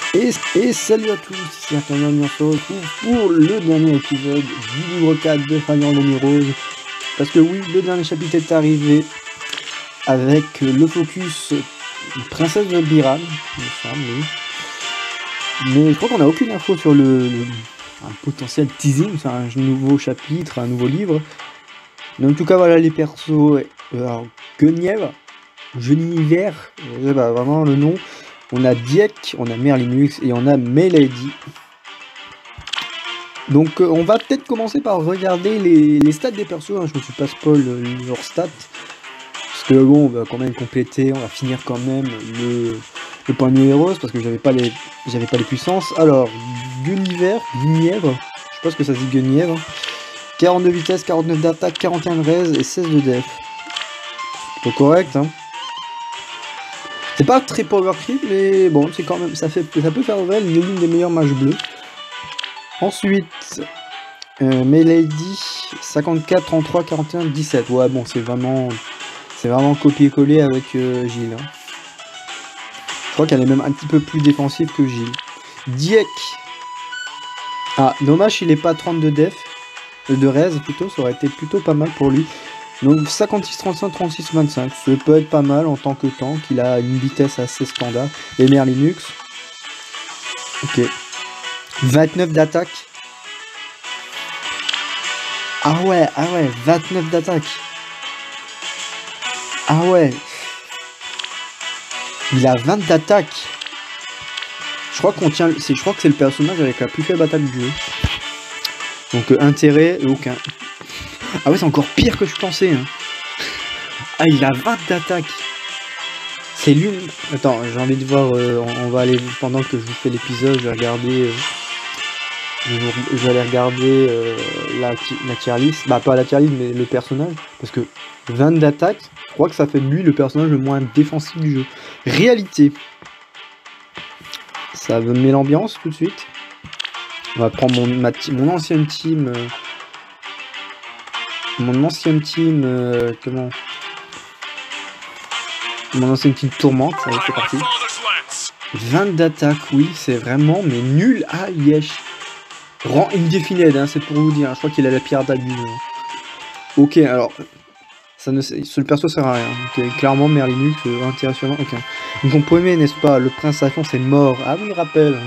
Et salut à tous, ici Arcanon, on se retrouve pour le dernier épisode du livre 4 de Fire Emblem Heroes. Parce que oui, le dernier chapitre est arrivé avec le focus Princesse de Biran, il me semble, oui. Mais je crois qu'on n'a aucune info sur un potentiel teasing, c'est un nouveau chapitre, un nouveau livre. Mais en tout cas, voilà les persos. Alors, Guenièvre, Geniver, vraiment le nom. On a Dieck, on a Merlinux et on a Melady. Donc on va peut-être commencer par regarder les stats des persos, hein. Je ne me suis pas spoil leurs stats. Parce que bon, on va quand même compléter, on va finir quand même le point de vue Heroes, parce que j'avais pas les puissances. Alors, Guenièvre, je sais pas ce que ça dit Guenièvre. 42 vitesse, 49 d'attaque, 41 de res et 16 de def. C'est correct, hein. C'est pas très power creep, mais bon, c'est quand même, ça peut faire vrai l'une des meilleures mages bleues. Ensuite, Melady, 54, 33, 41, 17. Ouais, bon, c'est vraiment copier-coller avec Gilles. Hein. Je crois qu'elle est même un petit peu plus défensive que Gilles. Dieck. Ah, dommage, il est pas 32 def, de res plutôt, ça aurait été plutôt pas mal pour lui. Donc 56, 35, 36, 25, ça peut être pas mal en tant que tank, il a une vitesse assez standard. Et Merlinux, ok, 29 d'attaque. Ah ouais, 29 d'attaque. Ah ouais, il a 20 d'attaque. Je crois que c'est le personnage avec la plus faible attaque du jeu. Donc intérêt, aucun. Ah ouais, c'est encore pire que je pensais. Hein. Ah, il a 20 d'attaque. C'est l'une... Attends, j'ai envie de voir... on va aller... Pendant que je vous fais l'épisode, je vais regarder... je vais aller regarder la tier list. Bah, pas la tier list, mais le personnage. Parce que 20 d'attaque, je crois que ça fait de lui le personnage le moins défensif du jeu. Réalité. Ça me met l'ambiance tout de suite. On va prendre mon ancienne team... Mon ancienne team, comment? Mon ancienne team tourmente, allez, c'est parti. 20 d'attaque, oui, c'est vraiment, mais nul à yesh. Rang indefined, hein, c'est pour vous dire, je crois qu'il a la pire attaque du jeu. Ok, alors, le perso sert à rien, okay, clairement Merlinux, intéressant, ok. Donc on peut aimer, n'est-ce pas, le prince Safon c'est mort, ah oui, rappelle.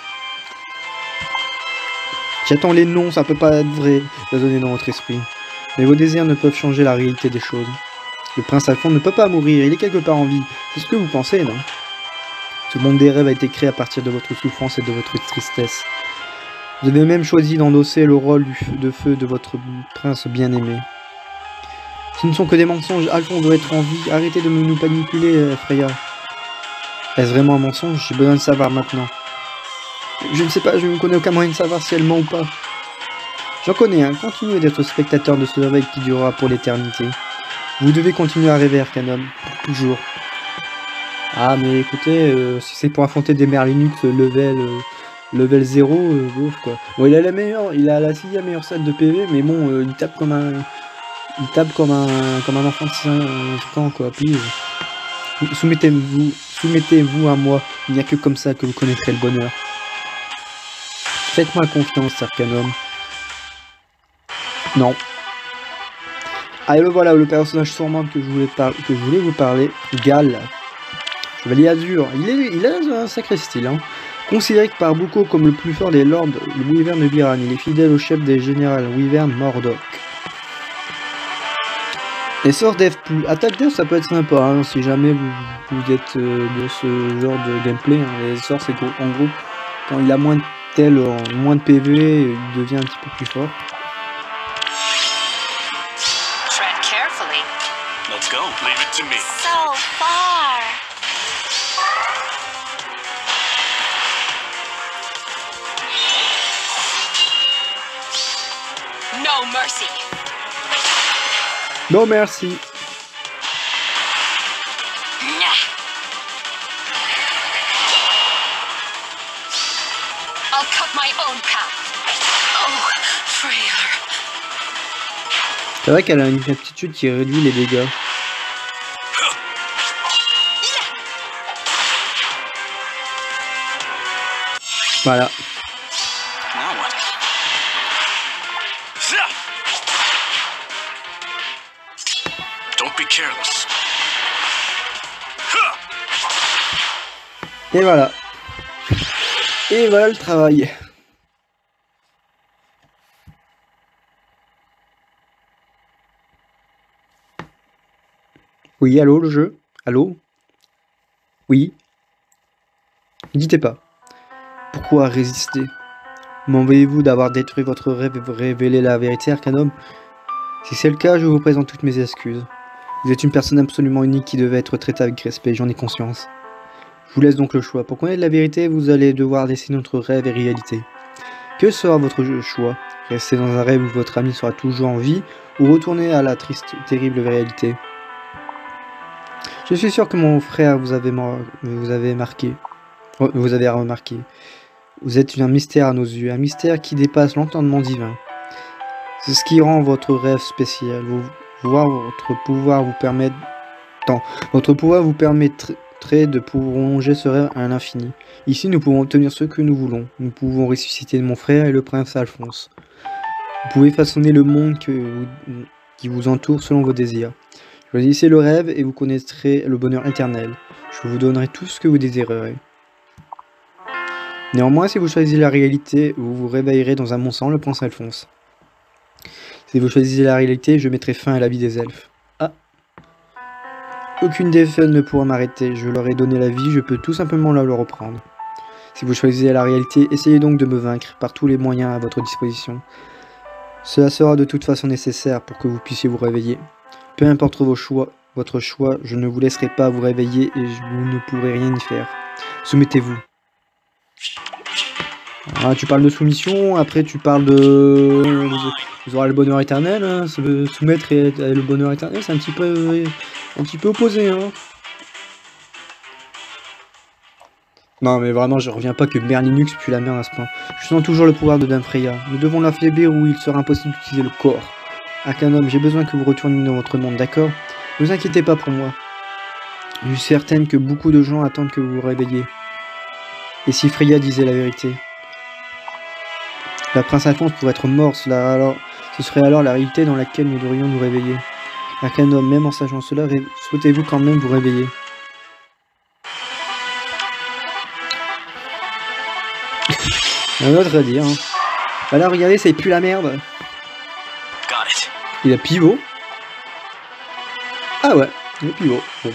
J'attends les noms, ça peut pas être vrai, raisonner dans votre esprit. Mais vos désirs ne peuvent changer la réalité des choses. Le prince Alphonse ne peut pas mourir, il est quelque part en vie. C'est ce que vous pensez, non? Ce monde des rêves a été créé à partir de votre souffrance et de votre tristesse. Vous avez même choisi d'endosser le rôle de feu de votre prince bien-aimé. Ce ne sont que des mensonges, Alphonse doit être en vie. Arrêtez de nous manipuler, Freya. Est-ce vraiment un mensonge? J'ai besoin de savoir maintenant. Je ne sais pas, je ne connais aucun moyen de savoir si elle ment ou pas. J'en connais un, continuez d'être spectateur de ce réveil qui durera pour l'éternité. Vous devez continuer à rêver, Arcanum, pour toujours. Ah, mais écoutez, si c'est pour affronter des Merlinux level 0, bof quoi. Bon, il a la 6ème meilleure salle de PV, mais bon, il tape comme un enfant de 5 ans, quoi. Puis, soumettez-vous à moi, il n'y a que comme ça que vous connaîtrez le bonheur. Faites-moi confiance, Arcanum. Non. Ah, et le voilà, le personnage sûrement que je voulais vous parler, Gal. Chevalier Azur. Il a un sacré style, hein. Considéré par beaucoup comme le plus fort des lords, le Wyvern de Biran. Il est fidèle au chef des générales, Wyvern Mordok. Les sorts def plus. Attaque def, ça peut être sympa, hein, si jamais vous êtes de ce genre de gameplay. Hein. Les sorts, c'est en gros, quand il a moins de PV, il devient un petit peu plus fort. Let's go. Leave it to me. So far. No mercy. No merci. I'll cut my own path. Oh, Freya. C'est vrai qu'elle a une aptitude qui réduit les dégâts. Voilà. Now what? Don't be careless. Et voilà. Et voilà le travail. Oui, allô, le jeu? Allô? Oui? Dites pas. Pourquoi résister? M'en voulez-vous d'avoir détruit votre rêve et vous révéler la vérité, Arcanum? Si c'est le cas, je vous présente toutes mes excuses. Vous êtes une personne absolument unique qui devait être traitée avec respect, j'en ai conscience. Je vous laisse donc le choix. Pour connaître la vérité, vous allez devoir laisser notre rêve et réalité. Que sera votre choix? Rester dans un rêve où votre ami sera toujours en vie, ou retourner à la triste, terrible réalité? Je suis sûr que mon frère vous avez remarqué. Vous êtes un mystère à nos yeux, un mystère qui dépasse l'entendement divin. C'est ce qui rend votre rêve spécial. Votre pouvoir vous permettrait de prolonger ce rêve à l'infini. Ici, nous pouvons obtenir ce que nous voulons. Nous pouvons ressusciter mon frère et le prince Alphonse. Vous pouvez façonner le monde qui vous entoure selon vos désirs. Choisissez le rêve et vous connaîtrez le bonheur éternel. Je vous donnerai tout ce que vous désirerez. Néanmoins, si vous choisissez la réalité, vous vous réveillerez dans un monde sans le prince Alphonse. Si vous choisissez la réalité, je mettrai fin à la vie des elfes. Ah. Aucune défaite ne pourra m'arrêter. Je leur ai donné la vie, je peux tout simplement la leur reprendre. Si vous choisissez la réalité, essayez donc de me vaincre par tous les moyens à votre disposition. Cela sera de toute façon nécessaire pour que vous puissiez vous réveiller. Peu importe votre choix, je ne vous laisserai pas vous réveiller et vous ne pourrez rien y faire. Soumettez-vous. Ah, tu parles de soumission, après tu parles de... Vous aurez le bonheur éternel, hein. Se soumettre et le bonheur éternel, c'est un petit peu opposé, hein. Non mais vraiment, je reviens pas que Merlinux pue la merde à ce point. Je sens toujours le pouvoir de Dame Freya. Nous devons l'affaiblir ou il sera impossible d'utiliser le corps. Arcanum, j'ai besoin que vous retourniez dans votre monde, d'accord? Ne vous inquiétez pas pour moi. Je suis certaine que beaucoup de gens attendent que vous vous réveilliez. Et si Freya disait la vérité? La prince Alphonse pourrait être mort, ce serait alors la réalité dans laquelle nous devrions nous réveiller. Arcanum, même en sachant cela, souhaitez-vous quand même vous réveiller? Un autre à dire. Hein. Voilà, regardez, ça pue la merde. Got it. Il a pivot. Ah ouais, il a pivot. Bon.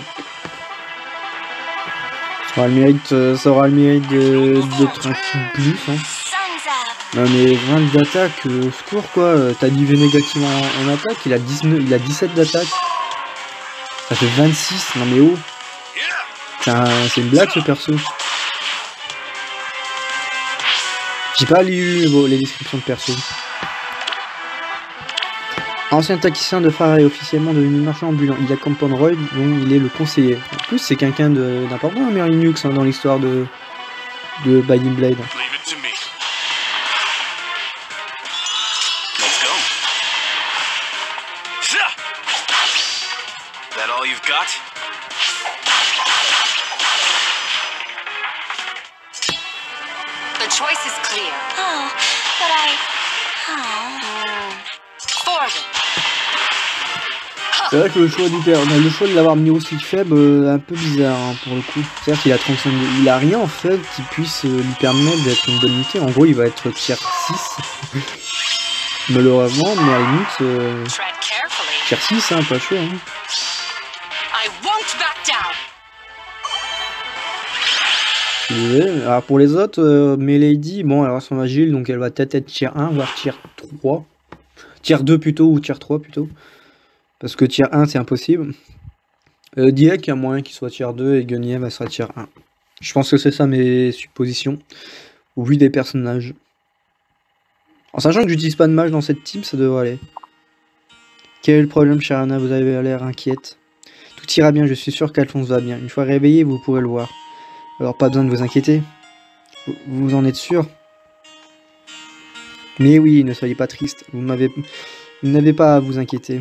Ça aura le mérite d'être un petit plus. Hein. Non mais 20 d'attaque, au secours quoi. T'as divisé négatif en attaque, il a 17 d'attaque. Ça fait 26, non mais oh. C'est une blague ce perso. J'ai pas lu les descriptions de perso. Ancien tacticien de Phare et officiellement devenu marchand ambulant. Il a Compound Roy, dont il est le conseiller. En plus, c'est quelqu'un d'important, Merlinux, hein, dans l'histoire de Binding Blade. Leave it to me. Let's go. That all you've got? The choice is clear. Oh, but Forward. C'est vrai que le choix le choix de l'avoir mis aussi faible, un peu bizarre hein, pour le coup. C'est-à-dire qu'il a 35, il a rien en fait qui puisse lui permettre d'être une bonne unité. En gros, il va être tier 6. Malheureusement, Merlinux, tier 6, hein, pas chaud. Hein. I won't back down. Alors pour les autres, Milady, bon, alors son agile, donc elle va peut-être être tier 1, voire tier 3. Tier 2 plutôt, ou tier 3 plutôt. Parce que tier 1 c'est impossible. Dieck, il y a moyen qu'il soit tier 2 et Guenièvre elle sera tier 1. Je pense que c'est ça mes suppositions. Au vu des personnages. En sachant que j'utilise pas de mage dans cette team, ça devrait aller. Quel est le problème, chère Anna? Vous avez l'air inquiète. Tout ira bien, je suis sûr qu'Alphonse va bien. Une fois réveillé, vous pourrez le voir. Alors pas besoin de vous inquiéter. Vous en êtes sûr? Mais oui, ne soyez pas triste. Vous n'avez pas à vous inquiéter.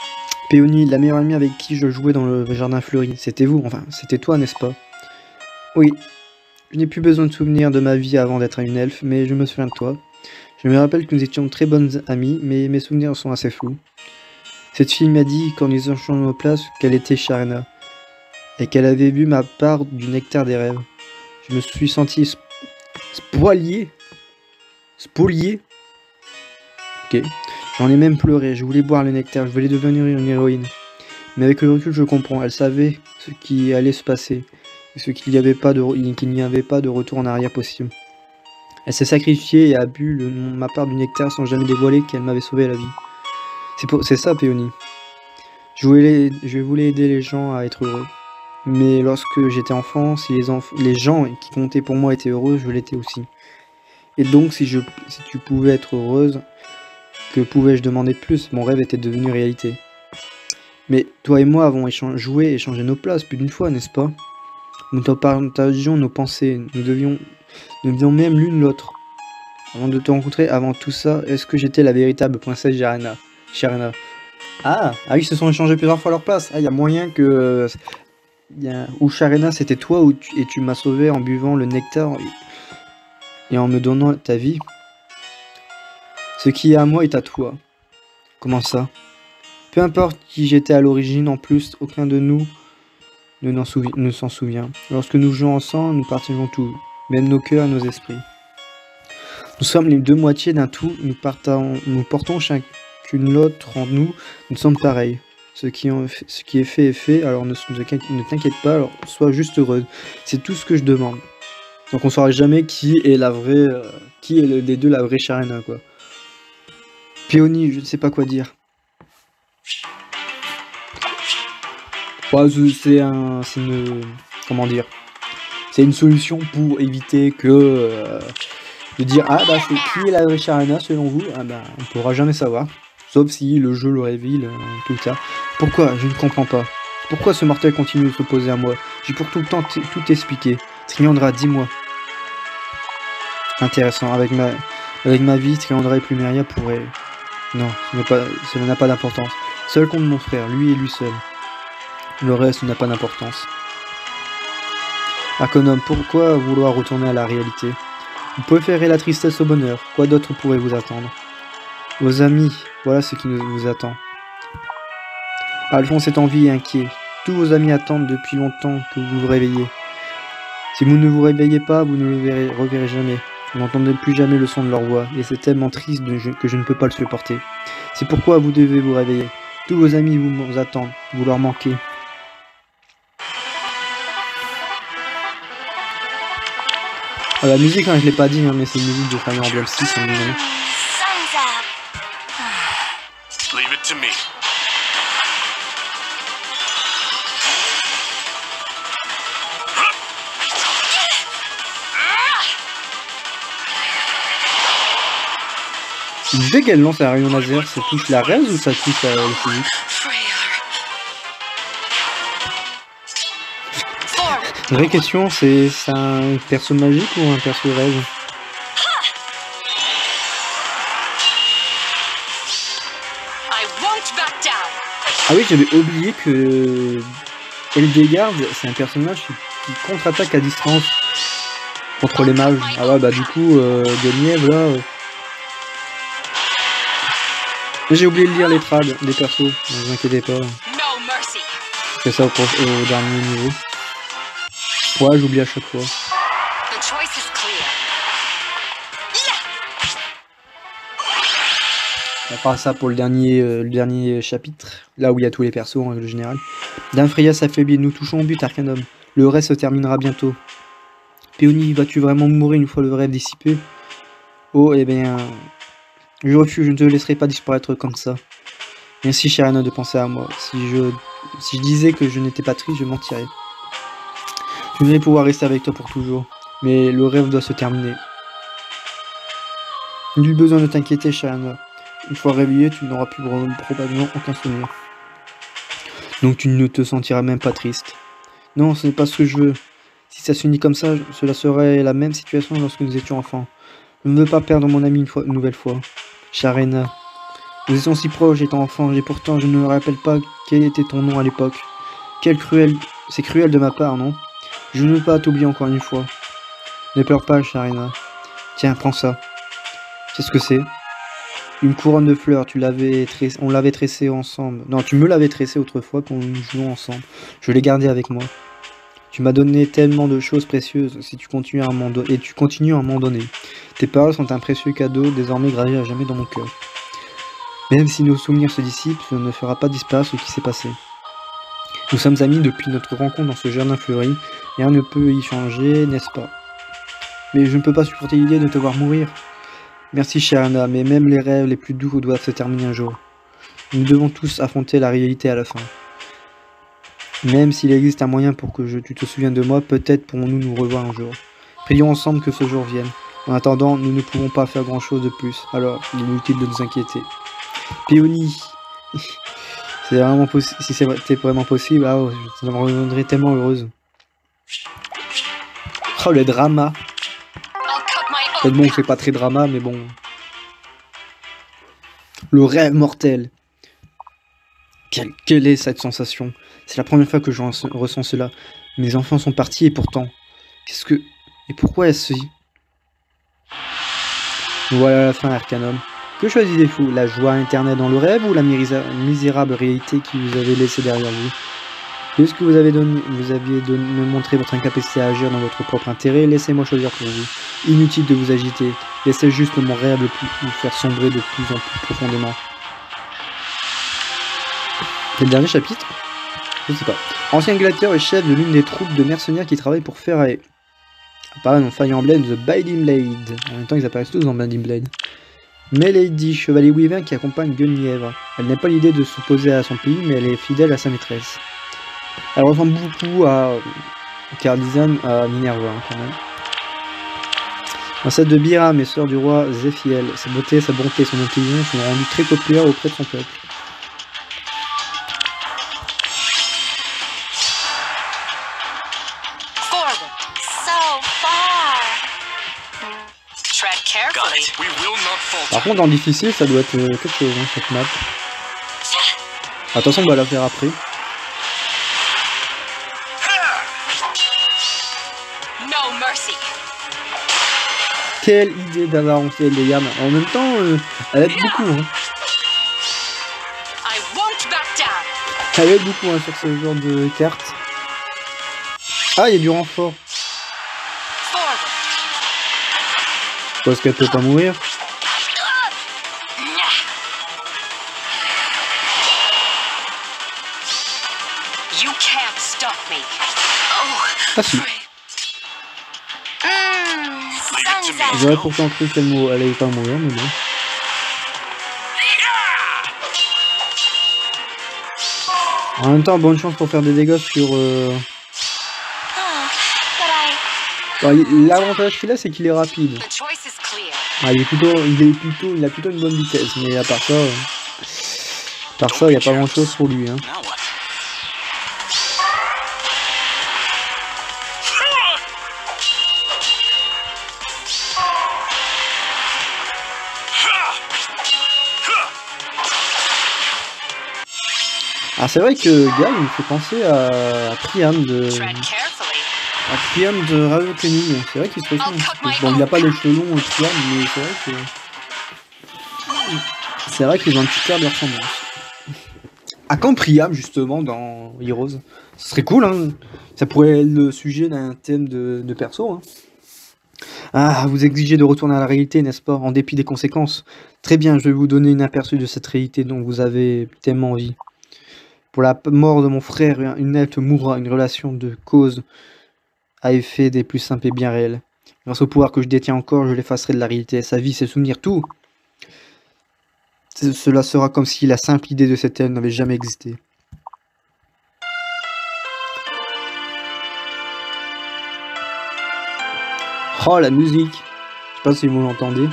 Péonie, la meilleure amie avec qui je jouais dans le jardin fleuri. C'était vous, enfin, c'était toi, n'est-ce pas? Oui, je n'ai plus besoin de souvenirs de ma vie avant d'être une elfe, mais je me souviens de toi. Je me rappelle que nous étions très bonnes amies, mais mes souvenirs sont assez flous. Cette fille m'a dit, quand nous échangeons nos places, qu'elle était Sharena, et qu'elle avait bu ma part du nectar des rêves. Je me suis senti spolié. Spolié. Ok. J'en ai même pleuré, je voulais boire le nectar, je voulais devenir une héroïne. Mais avec le recul, je comprends, elle savait ce qui allait se passer, et qu'il n'y avait pas de retour en arrière possible. Elle s'est sacrifiée et a bu ma part du nectar sans jamais dévoiler qu'elle m'avait sauvé la vie. C'est ça, Péonie. Je voulais aider les gens à être heureux. Mais lorsque j'étais enfant, si les gens qui comptaient pour moi étaient heureux, je l'étais aussi. Et donc, si tu pouvais être heureuse, que pouvais-je demander de plus? Mon rêve était devenu réalité. Mais toi et moi avons joué et échangé nos places plus d'une fois, n'est-ce pas? Nous partagions nos pensées, nous devions même l'une l'autre. Avant de te rencontrer, avant tout ça, est-ce que j'étais la véritable princesse Sharena? Ah oui, ils se sont échangés plusieurs fois leur place. Ah, il y a moyen que... Ou Sharena, c'était toi, et tu m'as sauvé en buvant le nectar et en me donnant ta vie. Ce qui est à moi est à toi. Comment ça? Peu importe qui j'étais à l'origine, en plus, aucun de nous ne s'en souvient. Lorsque nous jouons ensemble, nous partageons tout, même nos cœurs et nos esprits. Nous sommes les deux moitiés d'un tout, nous portons chacune l'autre en nous, nous sommes pareils. Ce qui est fait, alors ne t'inquiète pas, alors sois juste heureuse. C'est tout ce que je demande. Donc on saura jamais qui est des deux la vraie Sharena, quoi. Péonie, je ne sais pas quoi dire. Ouais, comment dire, c'est une solution pour éviter que de dire ah bah c'est qui est la vraie Sharena selon vous, ah bah on pourra jamais savoir, sauf si le jeu le révèle tout ça. Pourquoi? Je ne comprends pas. Pourquoi ce mortel continue de s'opposer à moi? J'ai pour tout le temps tout expliqué. Triandra, dis-moi. Intéressant. Avec ma vie, Triandra et Plumeria pourraient... Non, cela n'a pas d'importance. Seul compte mon frère, lui et lui seul. Le reste n'a pas d'importance. Arconome, pourquoi vouloir retourner à la réalité? Vous préférez la tristesse au bonheur. Quoi d'autre pourrait vous attendre? Vos amis, voilà ce qui vous attend. Alphonse est en vie et inquiet. Tous vos amis attendent depuis longtemps que vous vous réveillez. Si vous ne vous réveillez pas, vous ne le reverrez jamais. Vous n'entendrez plus jamais le son de leur voix, et c'est tellement triste que je ne peux pas le supporter. C'est pourquoi vous devez vous réveiller. Tous vos amis vous attendent, vous leur manquez. Ah, la musique, hein, je l'ai pas dit, hein, mais c'est une musique de Fire Emblem 6. Leave it to me. Dès qu'elle lance un rayon laser, ça touche la raise ou ça touche le physique? Vraie question, c'est un perso magique ou un perso raise? Ah oui, j'avais oublié que Eldegard, c'est un personnage qui contre-attaque à distance contre les mages. Ah ouais, bah du coup, Guenièvre là... J'ai oublié de lire les trades des persos, ne vous inquiétez pas. Je fais ça au dernier niveau. Ouais, j'oublie à chaque fois. On fera ça pour le dernier chapitre, là où il y a tous les persos en règle générale. Dynfreya s'affaiblit, nous touchons au but, Arcanum. Le reste se terminera bientôt. Péonie, vas-tu vraiment mourir une fois le rêve dissipé? Oh, eh bien... Je refuse, je ne te laisserai pas disparaître comme ça. Merci, Sharena, de penser à moi. Si je disais que je n'étais pas triste, je mentirais. Je voudrais pouvoir rester avec toi pour toujours. Mais le rêve doit se terminer. Nul besoin de t'inquiéter, Sharena. Une fois réveillé, tu n'auras plus probablement aucun souvenir. Donc tu ne te sentiras même pas triste. Non, ce n'est pas ce que je veux. Si ça se finit comme ça, cela serait la même situation lorsque nous étions enfants. Je ne veux pas perdre mon ami une nouvelle fois. Sharena, nous étions si proches étant enfants, et pourtant je ne me rappelle pas quel était ton nom à l'époque. C'est cruel de ma part, non? Je ne veux pas t'oublier encore une fois. Ne pleure pas, Sharina. Tiens, prends ça. Qu'est-ce que c'est? Une couronne de fleurs, on l'avait tressée ensemble. Non, tu me l'avais tressée autrefois quand nous jouions ensemble. Je l'ai gardée avec moi. Tu m'as donné tellement de choses précieuses si tu continues à et tu continues à m'en donner. Tes paroles sont un précieux cadeau désormais gravé à jamais dans mon cœur. Même si nos souvenirs se dissipent, ça ne fera pas disparaître ce qui s'est passé. Nous sommes amis depuis notre rencontre dans ce jardin fleuri. Rien ne peut y changer, n'est-ce pas? Mais je ne peux pas supporter l'idée de te voir mourir. Merci Sharina, mais même les rêves les plus doux doivent se terminer un jour. Nous devons tous affronter la réalité à la fin. Même s'il existe un moyen pour que tu te souviennes de moi, peut-être pourrons-nous nous revoir un jour. Prions ensemble que ce jour vienne. En attendant, nous ne pouvons pas faire grand-chose de plus, alors il est inutile de nous inquiéter. Peony, c'est vraiment possible. Si c'était vraiment possible, ah, ça me rendrait tellement heureuse. Oh, le drama. Peut-être bon, c'est pas très drama, mais bon. Le rêve mortel. Quelle est cette sensation? C'est la première fois que je ressens cela. Mes enfants sont partis et pourtant... Qu'est-ce que... Et pourquoi est-ce... Voilà la fin, Arcanum. Que choisissez-vous? La joie éternelle dans le rêve ou la misérable réalité qui vous avez laissée derrière vous? Puisque vous aviez me montré votre incapacité à agir dans votre propre intérêt, laissez-moi choisir pour vous. Inutile de vous agiter. Laissez juste mon rêve vous faire sombrer de plus en plus profondément. C'est le dernier chapitre? Je sais pas. Ancien gladiateur et chef de l'une des troupes de mercenaires qui travaillent pour Ferrae. Apparaît dans Fire Emblem The Binding Blade. En même temps, ils apparaissent tous dans Binding Blade. Milady, chevalier Weaving qui accompagne Guenièvre. Elle n'a pas l'idée de s'opposer à son pays, mais elle est fidèle à sa maîtresse. Elle ressemble beaucoup à Cardizan, à Minerva, quand même. Ancêtre de Biram et sœur du roi Zephiel. Sa beauté, sa bonté et son intelligence sont rendues très populaires auprès de son peuple. Par contre, en difficile, ça doit être quelque chose, hein, cette map. Attention, on va la faire après. Quelle idée d'avoir lancé les gammes. En même temps, elle aide beaucoup. Hein. Elle aide beaucoup hein, sur ce genre de carte. Ah, il y a du renfort. Parce qu'elle peut pas mourir. Ah si. J'aurais pourtant cru qu'elle allait pas mourir, mais bon. En même temps, bonne chance pour faire des dégâts sur... L'avantage qu'il a, c'est qu'il est rapide. Ah, il a plutôt une bonne vitesse, mais à part ça, il n'y a pas grand chose pour lui. Hein. Ah, c'est vrai que Guy il me fait penser à Priam de Rayo Kenning. C'est vrai qu'il se ressemble un petit peu. Bon, il n'a pas les cheveux longs Priam, mais c'est vrai qu'ils ont un petit air de ressemblance. À quand Priam justement dans Heroes? Ce serait cool, hein. Ça pourrait être le sujet d'un thème de perso. Hein. Ah, vous exigez de retourner à la réalité, n'est-ce pas, en dépit des conséquences? Très bien, je vais vous donner une aperçu de cette réalité dont vous avez tellement envie. Pour la mort de mon frère, une elfe mourra, une relation de cause à effet des plus simples et bien réels. Grâce au pouvoir que je détiens encore, je l'effacerai de la réalité. Sa vie, ses souvenirs, tout. Cela sera comme si la simple idée de cette elfe n'avait jamais existé. Oh, la musique! Je sais pas si vous l'entendez.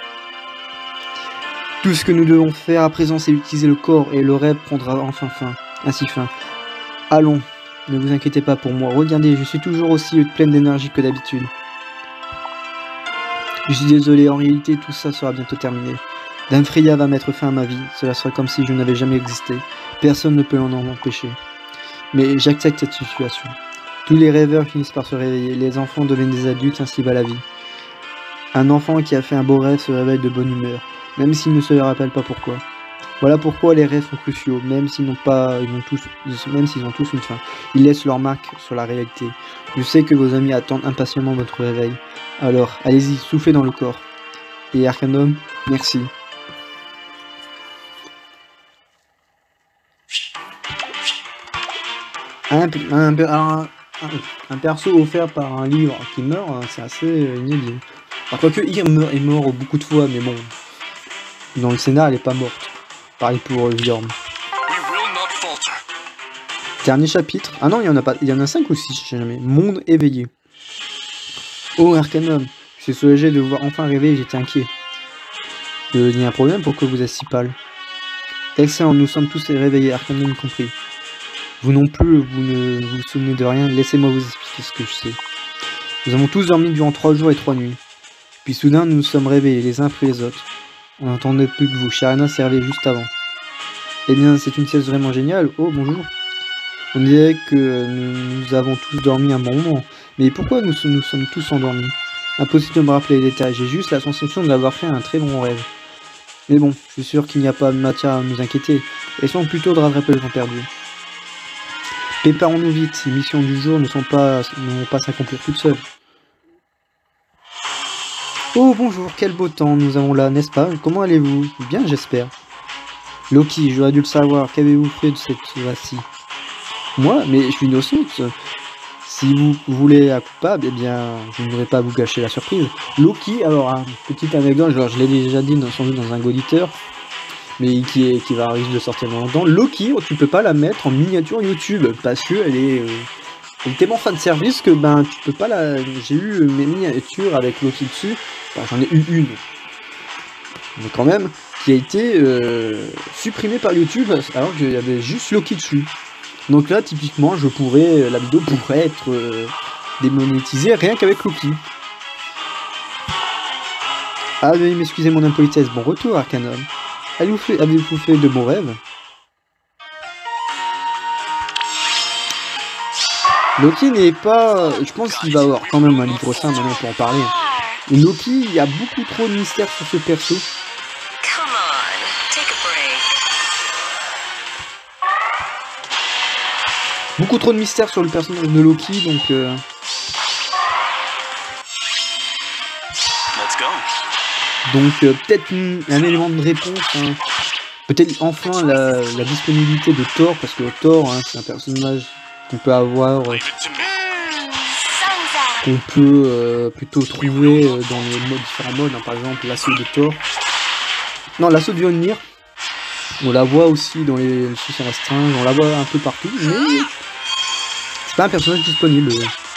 Tout ce que nous devons faire à présent, c'est utiliser le corps et le rêve prendra enfin fin. Ainsi fin. Allons, ne vous inquiétez pas pour moi. Regardez, je suis toujours aussi pleine d'énergie que d'habitude. Je suis désolé, en réalité, tout ça sera bientôt terminé. Dame Freya va mettre fin à ma vie. Cela sera comme si je n'avais jamais existé. Personne ne peut en empêcher. Mais j'accepte cette situation. Tous les rêveurs finissent par se réveiller, les enfants deviennent des adultes, ainsi va la vie. Un enfant qui a fait un beau rêve se réveille de bonne humeur, même s'il ne se rappelle pas pourquoi. Voilà pourquoi les rêves sont cruciaux, même s'ils ont tous une fin. Ils laissent leur marque sur la réalité. Je sais que vos amis attendent impatiemment votre réveil. Alors, allez-y, soufflez dans le corps. Et Arcanum, merci. Un perso offert par un livre qui meurt, c'est assez inédit. Alors, quoique il est mort beaucoup de fois, mais bon, dans le scénar, elle est pas morte. Pareil pour Viorm. Dernier chapitre. Ah non, il y en a pas. Il y en a 5 ou 6, je sais jamais. Monde éveillé. Oh, Arcanum, je suis soulagé de vous voir enfin réveiller, j'étais inquiet. Il y a un problème, pourquoi vous êtes si pâle? Excellent, nous sommes tous réveillés, Arcanum compris. Vous non plus, vous ne vous souvenez de rien, laissez-moi vous expliquer ce que je sais. Nous avons tous dormi durant 3 jours et 3 nuits. Puis soudain, nous nous sommes réveillés les uns après les autres. On n'entendait plus que vous, Sharena s'est réveillée juste avant. Eh bien, c'est une sieste vraiment géniale. Oh, bonjour. On dirait que nous avons tous dormi un bon moment. Mais pourquoi nous sommes tous endormis? Impossible de me rappeler les détails, j'ai juste la sensation d'avoir fait un très bon rêve. Mais bon, je suis sûr qu'il n'y a pas de matière à nous inquiéter. Essayons plutôt de rattraper le temps perdu. Préparons-nous vite, les missions du jour ne vont pas s'accomplir toutes seules. Oh bonjour, quel beau temps nous avons là, n'est-ce pas? Comment allez-vous? Bien, j'espère. Loki, j'aurais dû le savoir, qu'avez-vous fait de cette fois-ci? Moi? Mais je suis innocente. Si vous voulez un coupable, eh bien, je ne voudrais pas vous gâcher la surprise. Loki, alors, hein, petite anecdote, genre, je l'ai déjà dit sans doute dans un auditeur, mais qui va risquer de sortir dans longtemps. Loki, tu peux pas la mettre en miniature YouTube, parce que elle est tellement fan de service que ben tu peux pas la. J'ai eu mes miniatures avec Loki dessus, enfin, j'en ai eu une, mais quand même, qui a été supprimée par YouTube alors qu'il y avait juste Loki dessus. Donc là, typiquement, la vidéo pourrait être démonétisée rien qu'avec Loki. Ah, veuillez m'excuser mon impolitesse. Bon retour, Arcanum. Avez-vous fait de beaux rêves? Loki n'est pas... Je pense qu'il va avoir quand même un livre sain, maintenant pour en parler. Et Loki, il y a beaucoup trop de mystères sur ce perso. Beaucoup trop de mystères sur le personnage de Loki, donc... peut-être un élément de réponse, hein. Peut-être enfin la disponibilité de Thor, parce que Thor, hein, c'est un personnage qu'on peut avoir, qu'on peut plutôt trouver dans les différents modes, hein, par exemple l'assaut de Thor. Non, l'assaut de Mjolnir, on la voit aussi dans les soutiens restreints, on la voit un peu partout, mais c'est pas un personnage disponible.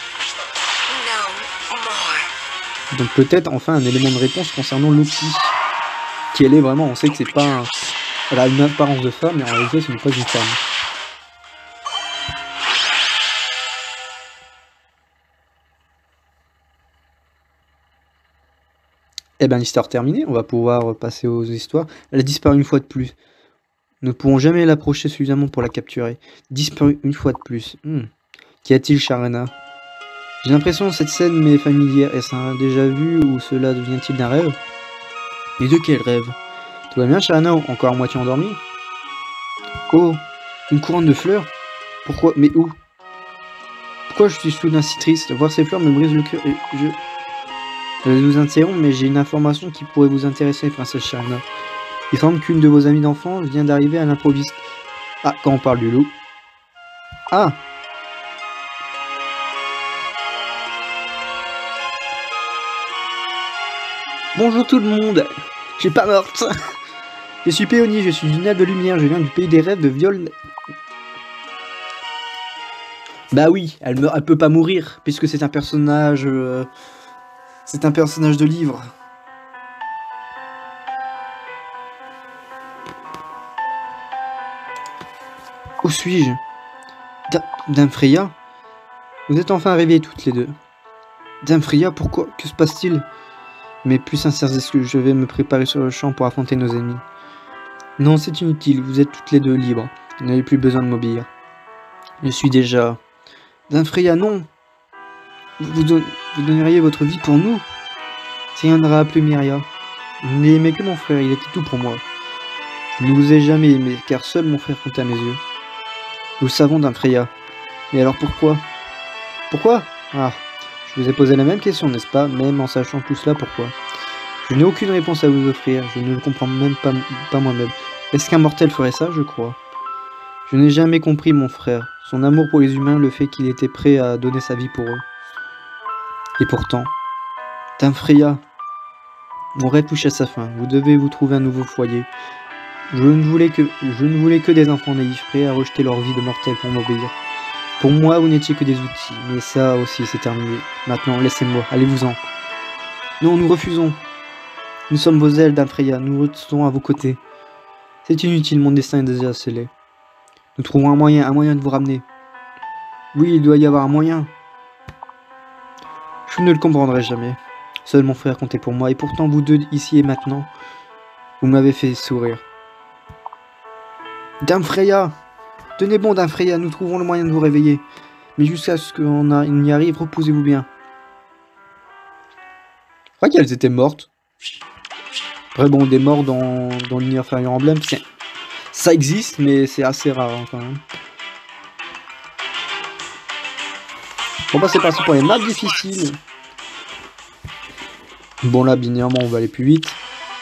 Donc peut-être enfin un élément de réponse concernant Loki. Qui elle est vraiment, on sait que c'est pas un... Elle a une apparence de femme, mais en réalité ce n'est pas une femme. Eh ben l'histoire terminée, on va pouvoir passer aux histoires. Elle a disparu une fois de plus. Nous ne pourrons jamais l'approcher suffisamment pour la capturer. Disparu une fois de plus. Qu'y a-t-il, Sharena? J'ai l'impression que cette scène m'est familière. Est-ce un déjà vu ou cela devient-il d'un rêve? Et de quel rêve? Tout va bien, Sharena? Encore à moitié endormi? Oh, une couronne de fleurs? Pourquoi? Mais où? Pourquoi je suis soudain si triste? Voir ces fleurs me brise le cœur et je vais vous interrompre, mais j'ai une information qui pourrait vous intéresser, princesse Sharena. Il semble qu'une de vos amies d'enfance vient d'arriver à l'improviste. Ah, quand on parle du loup. Ah! Bonjour tout le monde, je suis pas morte. Je suis Péonie, je suis une elfe de lumière, je viens du pays des rêves de Viol. Bah oui, elle peut pas mourir, puisque c'est un personnage... c'est un personnage de livre. Où suis-je? Dame Freya? Vous êtes enfin réveillées toutes les deux. Dame Freya, pourquoi? Que se passe-t-il? Mais plus sincère, est-ce que je vais me préparer sur le champ pour affronter nos ennemis? Non, c'est inutile, vous êtes toutes les deux libres. Vous n'avez plus besoin de m'obéir. Je suis déjà Freya, non. Vous donneriez votre vie pour nous. Rien ne rappelé Myria. Je n'aimais que mon frère, il était tout pour moi. Je ne vous ai jamais aimé, car seul mon frère compte à mes yeux. Nous le savons, Freya. Mais alors pourquoi? Pourquoi? Ah, je vous ai posé la même question, n'est-ce pas? Même en sachant tout cela, pourquoi? Je n'ai aucune réponse à vous offrir, je ne le comprends même pas moi-même. Est-ce qu'un mortel ferait ça? Je crois. Je n'ai jamais compris mon frère, son amour pour les humains, le fait qu'il était prêt à donner sa vie pour eux. Et pourtant, Freya, mon rêve touche à sa fin, vous devez vous trouver un nouveau foyer. Je ne voulais que des enfants naïfs, prêts à rejeter leur vie de mortel pour m'obéir. Pour moi, vous n'étiez que des outils, mais ça aussi c'est terminé. Maintenant, laissez-moi, allez-vous-en. Non, nous refusons. Nous sommes vos ailes, Freya, nous restons à vos côtés. C'est inutile, mon destin est déjà scellé. Nous trouverons un moyen de vous ramener. Oui, il doit y avoir un moyen. Je ne le comprendrai jamais. Seul mon frère comptait pour moi, et pourtant vous deux, ici et maintenant, vous m'avez fait sourire. Freya, tenez bon, Freya, nous trouverons le moyen de vous réveiller. Mais jusqu'à ce qu'on y arrive, reposez-vous bien. Je crois qu'elles étaient mortes. Après bon, des morts dans l'univers Fire Emblem, ça existe, mais c'est assez rare hein, quand même. Bon bah c'est parti pour les maps difficiles. Bon là, binairement, on va aller plus vite.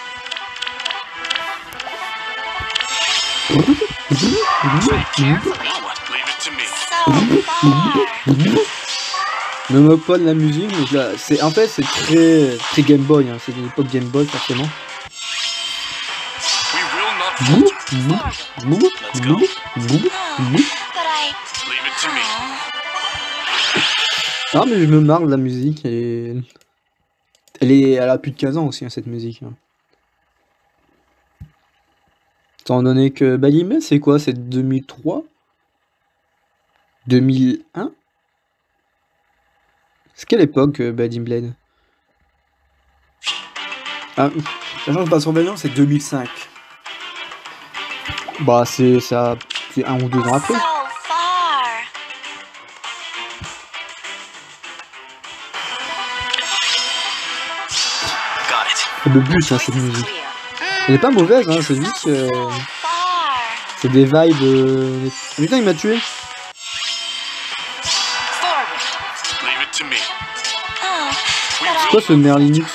Ne moque pas de la musique, mais en fait c'est très Game Boy, hein. C'est de l'époque Game Boy forcément. Ah mais je me marre de la musique, elle a plus de 15 ans aussi hein, cette musique. Hein. Étant donné que Balimé c'est quoi? C'est 2003 2001? C'est quelle époque Badim Blade? Ah, sachant que Surveillance c'est 2005. Bah c'est ça, c'est 1 ou 2 ans après. Le bus hein, cette musique. Elle est pas mauvaise hein, c'est juste c'est des vibes. Putain il m'a tué. C'est quoi ce Merlinux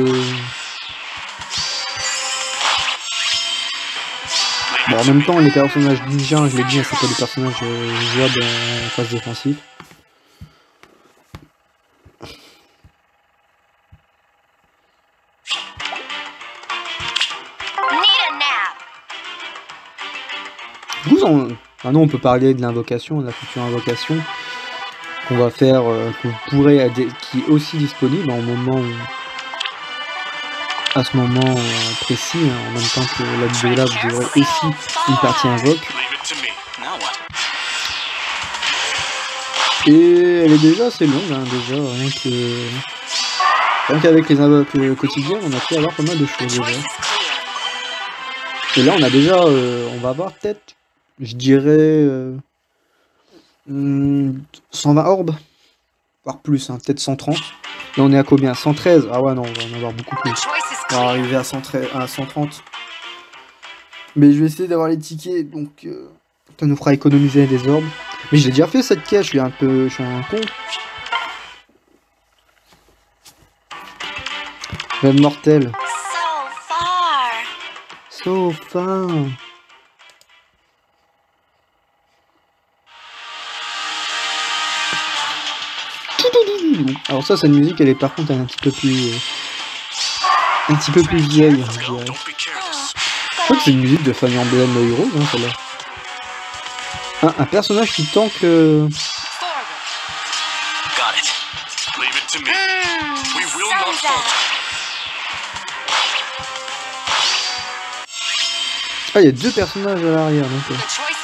Bon en même temps les personnages ninja, je l'ai dit, c'est pas des personnages jouables en phase défensive. Maintenant on peut parler de l'invocation, de la future invocation qu'on va faire, que vous pourrez, qui est aussi disponible à ce moment précis, hein, en même temps que la vidéo là, vous aurez aussi une partie invoque. Et elle est déjà assez longue, hein, déjà, rien qu'avec les invoques quotidiennes, on a pu avoir pas mal de choses déjà. Et là on a déjà, on va avoir peut-être, je dirais 120 orbes, voire plus, hein, peut-être 130. Là on est à combien? 113. Ah ouais non, on va en avoir beaucoup plus. On va arriver à 130. Mais je vais essayer d'avoir les tickets, donc ça nous fera économiser des orbes. Mais je l'ai déjà fait cette quête, je suis un con. Rêve mortel. So far. Alors ça, cette musique, elle est par contre un petit peu plus vieille, je dirais. Je crois que c'est une musique de Fire Emblem Heroes, hein, celle-là. Un personnage qui tank Ah, il y a 2 personnages à l'arrière, donc.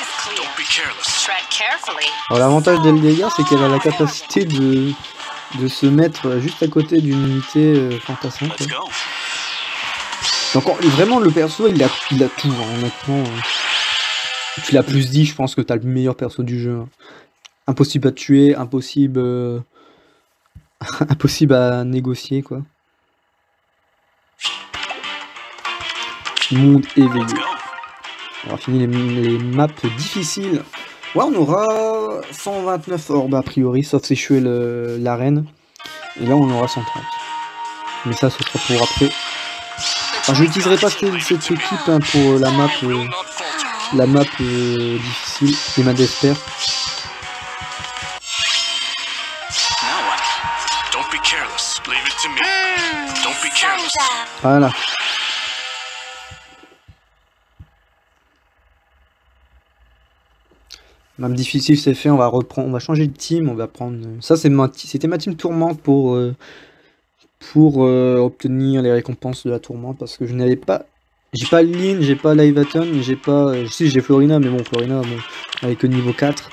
Alors l'avantage d'Eldegar, c'est qu'elle a la capacité de se mettre juste à côté d'une unité fantassin. Donc vraiment le perso il a tout hein, honnêtement. Tu l'as plus dit, je pense que t'as le meilleur perso du jeu. Hein. impossible à tuer, impossible, impossible à négocier, quoi. Monde éveillé. Let's go. On va finir les maps difficiles. Ouais, on aura 129 orbes a priori, sauf s'échouer l'arène. Et là, on aura 130. Mais ça, ce sera pour après. Alors, je n'utiliserai pas cette équipe hein, pour la map difficile, les maps d'espère. Now what? Don't be careless. Leave it to me. Don't be careless. Thumbs up. Voilà. Map difficile, c'est fait. On va reprendre, on va changer de team. On va prendre. Ça, c'était ma team tourmente pour obtenir les récompenses de la tourmente parce que je n'avais pas. J'ai pas Lynn, j'ai pas Livaton, j'ai pas. Si, j'ai Florina, mais bon, Florina, bon, avec le niveau 4.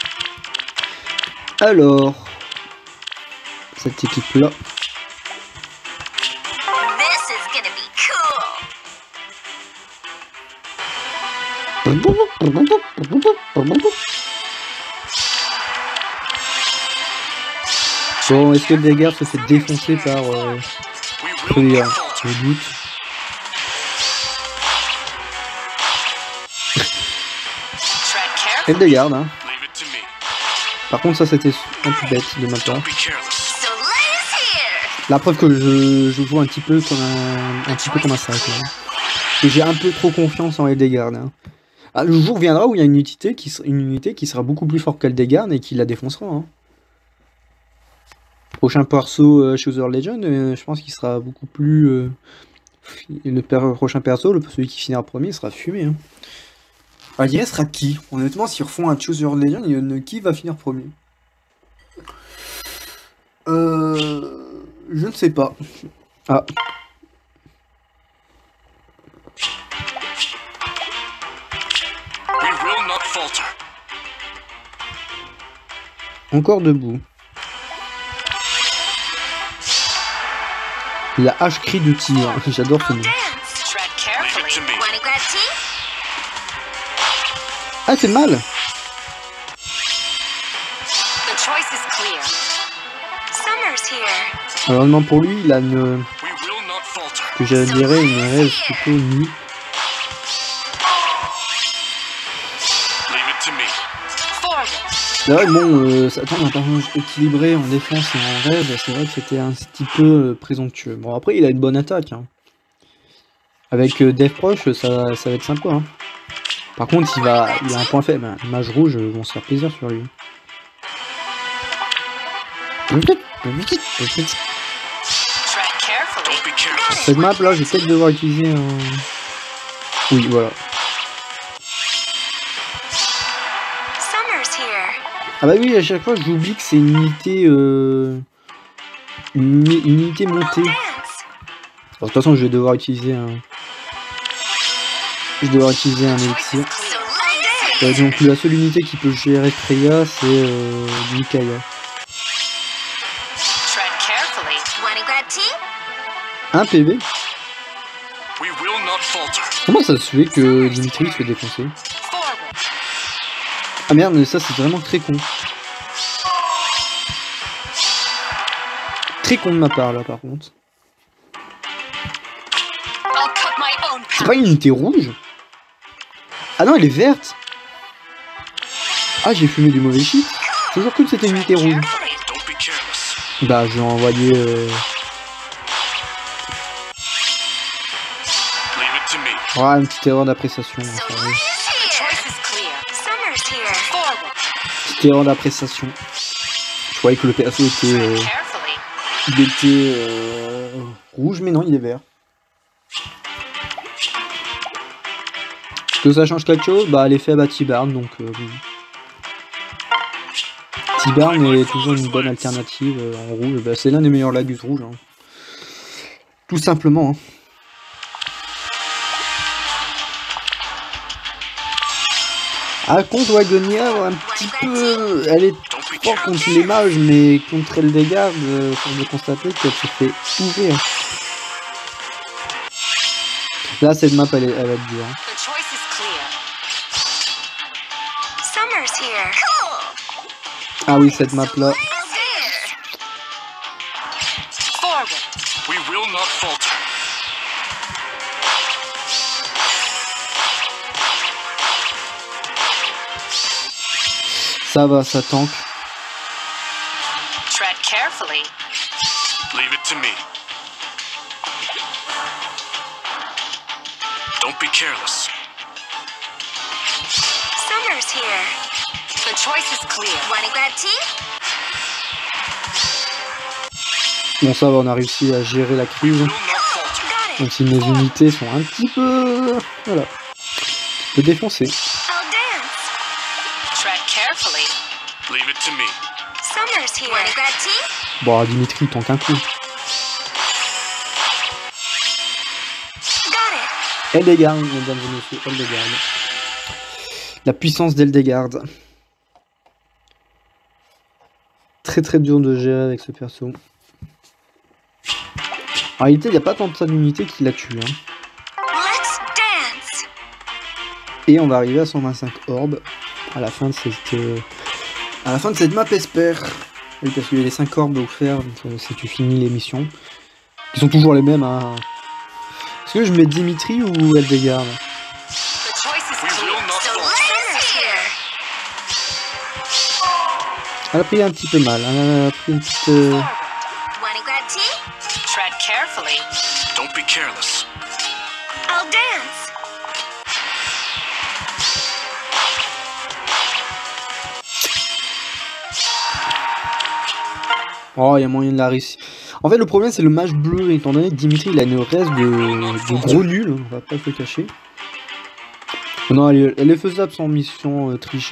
Alors, cette équipe-là. This is gonna be Bon, est-ce que le dégât se fait défoncer par We will Clear? not falter. Je doute. tread carefully. Elle dégarde, hein. Leave it to me. Par contre, ça c'était un peu bête de ma part. Don't be careless. So Leia's here. La preuve que je joue un petit peu comme un sac. Hein. Que j'ai un peu trop confiance en Eldegard. Hein. Ah, le jour viendra où il y a une unité qui sera beaucoup plus forte qu'Eldegard et qui la défoncera. Hein. Prochain perso Chooser Legend, je pense qu'il sera beaucoup plus. Prochain perso, celui qui finira premier, sera fumé. Hein. Alors, il restera qui? Honnêtement, s'ils refont un Chooser Legend, qui va finir premier? Je ne sais pas. Ah. We will not falter. Encore debout. La hache cri de tir. J'adore ce nom. Dance. Tread carefully. to me. Wanna grab tea? Ah, c'est mal. The choice is clear. Summer's here. Alors non, pour lui, il a une, We will not falter. que je dirais une rêve plutôt nue. Leave it to me. Forward. C'est vrai que bon, ça tombe un personnage équilibré en défense et en rêve, c'est vrai que c'était un petit peu présomptueux. Bon, après, il a une bonne attaque. Hein. Avec Death Proche, ça va être sympa. Hein. Par contre, il a un point faible. Hein. Les mages rouges vont se faire plaisir sur lui. Tread carefully. Don't be careless. Cette map là, je vais peut-être devoir utiliser un. Oui, voilà. Summer's here. Ah bah oui, à chaque fois, j'oublie que c'est une unité. Une unité montée. Dance. Alors, de toute façon, je vais devoir utiliser un. Je vais devoir utiliser un élixir. So Leia's here. Donc la seule unité qui peut gérer Freya, c'est Mikaya. Tread carefully. Wanna grab tea? Un PV. We will not falter. Comment ça se fait que Dimitri se fait défoncer? Forward. Ah merde, mais ça c'est vraiment très con. Très con de ma part là par contre. I'll cut my own C'est path. pas une unité rouge? Ah non, elle est verte. Ah, j'ai fumé du mauvais shit. J'ai toujours cru que c'était une unité rouge. Carefully. Don't be careless. Bah, je vais envoyer. Leave it to me. Ah, une petite erreur d'appréciation. So Enfin, Leia's oui. here. The choice is clear. Summer's here. Forward. Petite erreur d'appréciation. Je croyais que le perso était, Tread carefully. il était rouge, mais non, il est vert. Est-ce que ça change quelque chose? Bah, elle est faible à T-Barn, donc oui. T-Barn est toujours une bonne alternative en rouge. Bah, c'est l'un des meilleurs Lagus rouges. Hein. Tout simplement. Hein. Ah, contre Wagonia, un petit peu. Elle est Don't be forte careless. contre les mages, mais contre Eldegard, force de constater qu'elle se fait ouvrir. Là, cette map, elle va être dure. Hein. The choice is clear. Summer's here. Cool. Ah oui, cette map là. Forward. We will not falter. Ça va, ça tank. Tread carefully. Leave it to me. Don't be careless. Summer's here. The choice is clear. Wanna grab tea? Bon, ça va, on a réussi à gérer la crise. Will not falter. Got it. Même si mes unités sont un petit peu... Voilà. Un peu défoncées. I'll dance. Tread carefully. Leave it to me. Summer's here. Wanna grab tea? Bon, Dimitri il tank un coup. Got it. Eldegard, mesdames et messieurs, Eldegard. La puissance d'Eldegard. Très très dur de gérer avec ce perso. En réalité, il n'y a pas tant de ça d'unités qui la tue. Hein. Let's dance. Et on va arriver à 125 orbes à la fin de cette map, espère. Oui, parce qu'il y a les 5 orbes offerts si tu finis les missions. Qui sont toujours les mêmes. Hein. Est-ce que je mets Dimitri ou Eldegard? The choice is We clear. will not So falter. summer's here. Elle a pris un petit peu mal. Elle a pris une petite... Wanna grab tea? Tread carefully. Don't be careless. I'll dance. Oh, il y a moyen de la réussir. En fait, le problème, c'est le mage bleu, étant donné que Dimitri, il a une reste de gros nul, on va pas se le cacher. Non, elle est faisable sans mission triche. Hein.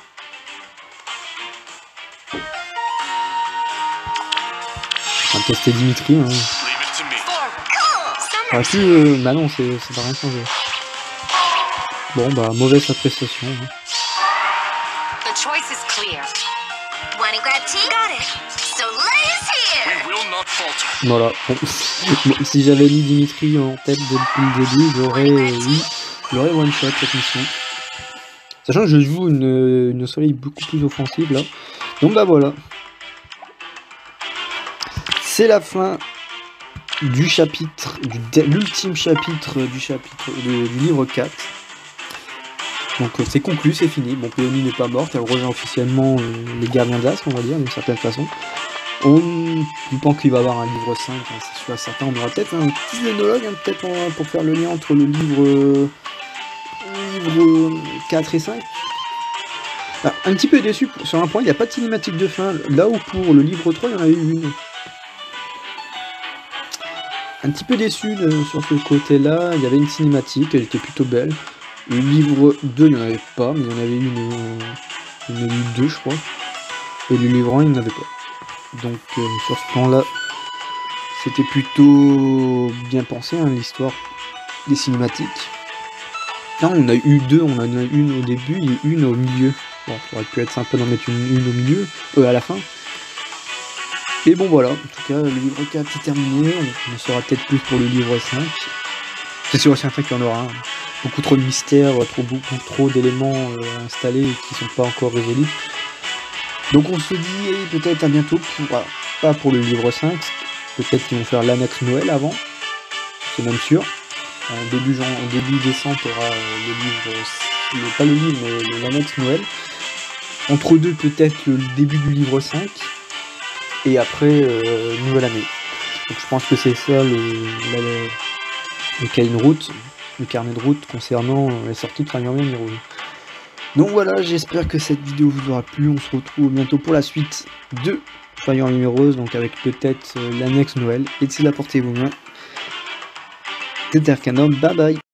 On va tester Dimitri. Hein. Leave it to me. Forward. Aurait Summer's pu, bah non, ça va rien changer. Bon, bah, mauvaise appréciation. Hein. The choice is clear. Wanna grab tea? Got it. So let's We here. will not falter. Voilà. Bon. Bon, si j'avais mis Dimitri en tête depuis le début, j'aurais one shot cette mission. Sachant que je joue une soleil beaucoup plus offensive là. Donc bah voilà. C'est la fin du chapitre, l'ultime chapitre du livre 4. Donc c'est conclu, c'est fini. Bon, Péonie n'est pas morte, elle rejoint officiellement les gardiens d'Astre, on va dire, d'une certaine façon. Je pense qu'il va y avoir un livre 5, hein, c'est sûr et certain. On aura peut-être un petit monologue, hein, peut-être pour faire le lien entre le livre 4 et 5. Ah, un petit peu déçu sur un point, il n'y a pas de cinématique de fin, là où pour le livre 3, il y en a eu une. Un petit peu déçu sur ce côté-là, il y avait une cinématique, elle était plutôt belle. Le livre 2, il n'y en avait pas, mais il y en avait il y en a eu 2, je crois. Et le livre 1, il n'y en avait pas. Donc sur ce plan-là, c'était plutôt bien pensé, hein, l'histoire des cinématiques. Là, on a eu 2, on en a une au début et une au milieu. Bon, ça aurait pu être sympa d'en mettre une au milieu, à la fin. Et bon voilà, en tout cas, le livre 4 est terminé, on en saura peut-être plus pour le livre 5. C'est sûr aussi un fait qu'il y en aura un. Beaucoup trop de mystères, beaucoup trop d'éléments installés et qui sont pas encore résolus. Donc on se dit peut-être à bientôt, pas pour le livre 5, peut-être qu'ils vont faire l'annexe Noël avant, c'est même sûr. En début décembre, il y aura le livre, pas le livre, mais l'annexe Noël. Entre deux, peut-être le début du livre 5, et après, nouvelle année. Donc je pense que c'est ça le cahier de route, le carnet de route concernant les sorties de Fire Emblem Heroes. Donc voilà, j'espère que cette vidéo vous aura plu. On se retrouve bientôt pour la suite de Fire Emblem Heroes, donc avec peut-être l'annexe Noël. Et d'ici là, portez-vous bien. C'était Arcanum, bye bye.